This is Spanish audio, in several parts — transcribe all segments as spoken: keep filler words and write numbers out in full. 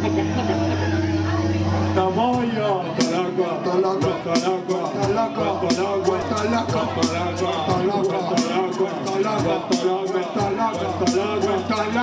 Tamoyo, Talagua, Talagua, Talagua, Talagua, Talagua, Talagua, Talagua, Talagua,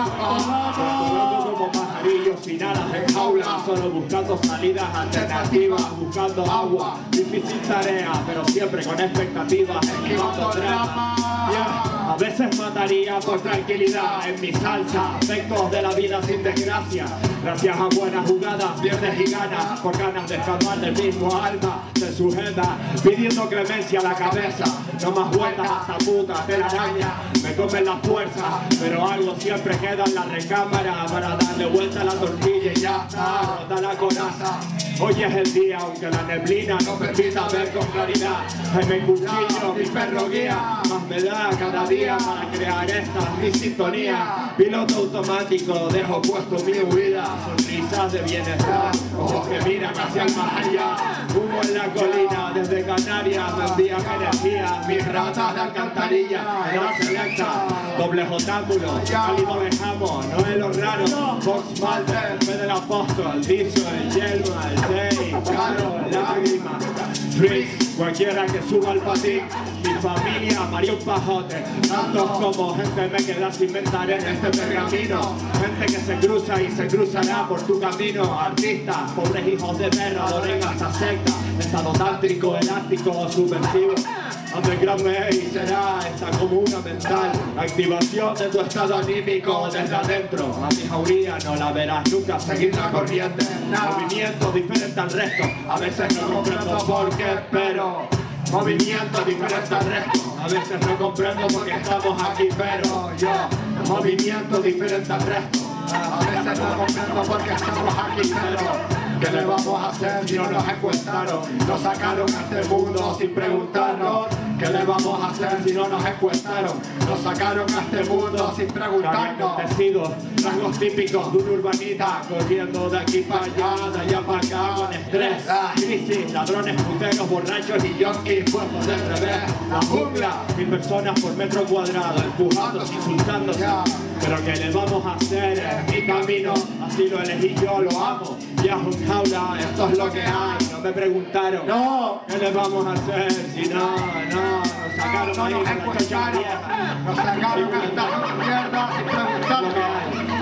Talagua, como pajarillos sin alas en jaula, solo buscando salidas alternativas, buscando agua. Difícil tarea, pero siempre con expectativas, esquivando drama. Yeah. A veces mataría por tranquilidad en mi salsa, efectos de la vida sin desgracia. Gracias a buenas jugadas pierdes y ganas, por ganas de escapar del mismo alma. Se sujeta pidiendo clemencia a la cabeza, no más vueltas hasta puta telaraña. Me comen las fuerzas, pero algo siempre queda en la recámara para darle vuelta a la tortilla y ya está rota la coraza. Hoy es el día, aunque la neblina no permita ver con claridad. En mi cuchillo, mi perro guía, más me da cada día para crear esta mi sintonía. Piloto automático, dejo puesto mi huida, sonrisas de bienestar, ojos que miran hacia el más allá. Humo en la colina, desde Canarias me envían energía, mis ratas de alcantarilla, edad selecta, doble jotáculo, cálido de jamón, no es lo raro. Fox Malter, fe del apóstol, Dizo, el Yelma, el Day, Caro, lágrima, Trix, cualquiera que suba al patín. Mi familia, María un pajote, tantos como gente me queda sin inventar en este pergamino. Gente que se cruza y se cruzará por tu camino. Artistas, pobres hijos de perro, adoren a esta secta. Estado tántrico, elástico, subversivo. Underground y será esta comuna mental, activación de tu estado anímico desde adentro. A mi jauría no la verás nunca seguir la corriente, movimiento diferente al resto. A veces no comprendo por qué, pero movimiento diferente al resto. A veces no comprendo por qué estamos aquí, pero yo movimiento diferente al resto. A veces no comprendo por qué estamos aquí, pero ¿qué le vamos a hacer si no nos encuestaron? Nos sacaron a este mundo sin preguntarnos. ¿Qué le vamos a hacer si no nos encuestaron? Nos sacaron a este mundo sin preguntarnos. Rasgos típicos de un urbanita, corriendo de aquí para allá, de allá para acá, con estrés, crisis, ladrones, puteros, borrachos y yonkis, puestos del revés. La jungla, mil personas por metro cuadrado, empujándose, insultándose. Pero ¿qué le vamos a hacer? Es mi camino, así lo elegí yo, lo amo. Ya un jaula, esto es lo que hay. No me preguntaron, no, ¿qué le vamos a hacer? Si no, no, nos sacaron ahí con la chocha vieja. Nos sacaron a esta mierda sin preguntar lo que hay.